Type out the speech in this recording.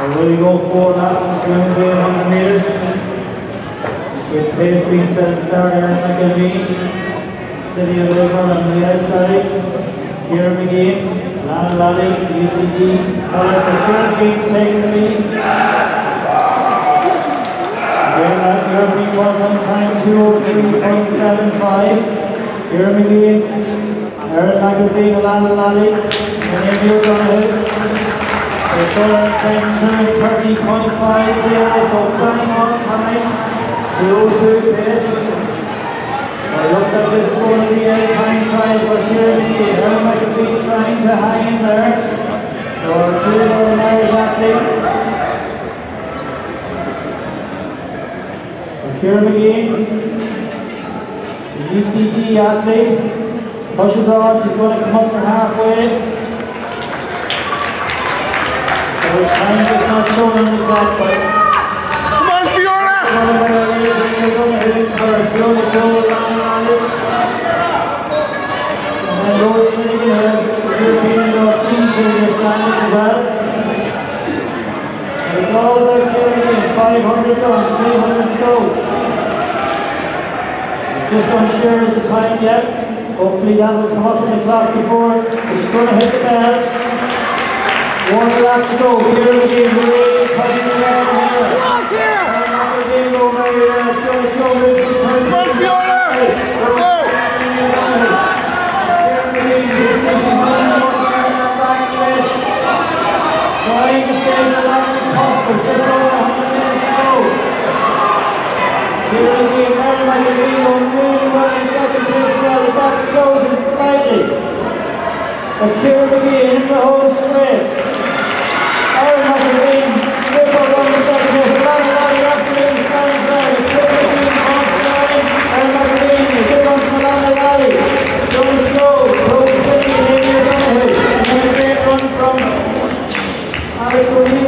Will you go 4 laps, wins 800 metres? With pace being set at the start, Aaron McElveen, City of Lisbon on the outside, Kieran McGee, Lana Lally, UCD, College, but Kieran McGee's taking the lead. Again, that European one time 2:03.75. Kieran McGee, Aaron McElveen, Lana Lally, and Emil Donoghue. They're showing time through 30.50, so flying on time. 2:02 pace. It looks like this is going to be a time trial for Kieran McGee. Aaron McElveen trying to hang in there. So 2 Northern Irish athletes. So Kieran McGee, the UCD athlete, pushes on. She's going to come up to halfway. So time is not shown on the clock, but come on, Fiona! And then Rose Finnegan has the European North Junior standing as well. And it's all about Kieran, 500 done, 300 to go. Just unsure is the time yet. Hopefully that will come up on the clock before, which is going to hit the bell. 1 lap to go. Kieran McGee really pushing it out from here. Come on, Kieran! Come on, Fiona! Go! Trying to stay as relaxed as possible, just over 100 minutes to go. Kieran McGee and Aaron McElveen going really well in second place now. The back closing slightly. But Kieran McGee in the hole straight. Aaron McElveen slip up on the second place. Lana Lally absolutely flying down. Kieran McGee comes down. Aaron McElveen, a good one from Lana Lally. Going to go. Close 50 in here. And then a great run from Alex O'Neill.